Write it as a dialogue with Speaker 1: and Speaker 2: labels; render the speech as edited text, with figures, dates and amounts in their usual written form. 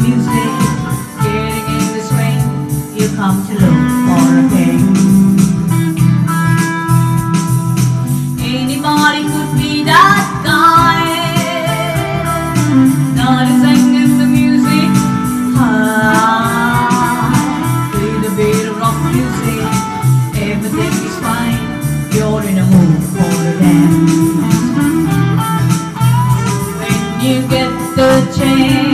Speaker 1: music, getting in the swing, you come to look for a king. Anybody could be that guy, not a thing in the music. With a bit of rock music, everything is fine. You're in a mood for a dance. When you get the chance,